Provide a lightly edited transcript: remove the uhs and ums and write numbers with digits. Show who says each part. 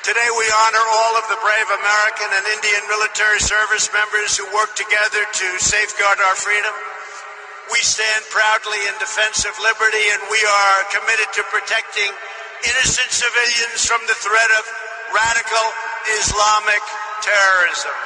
Speaker 1: Today we honor all of the brave American and Indian military service members who work together to safeguard our freedom. We stand proudly in defense of liberty, and we are committed to protecting innocent civilians from the threat of radical Islamic terrorism.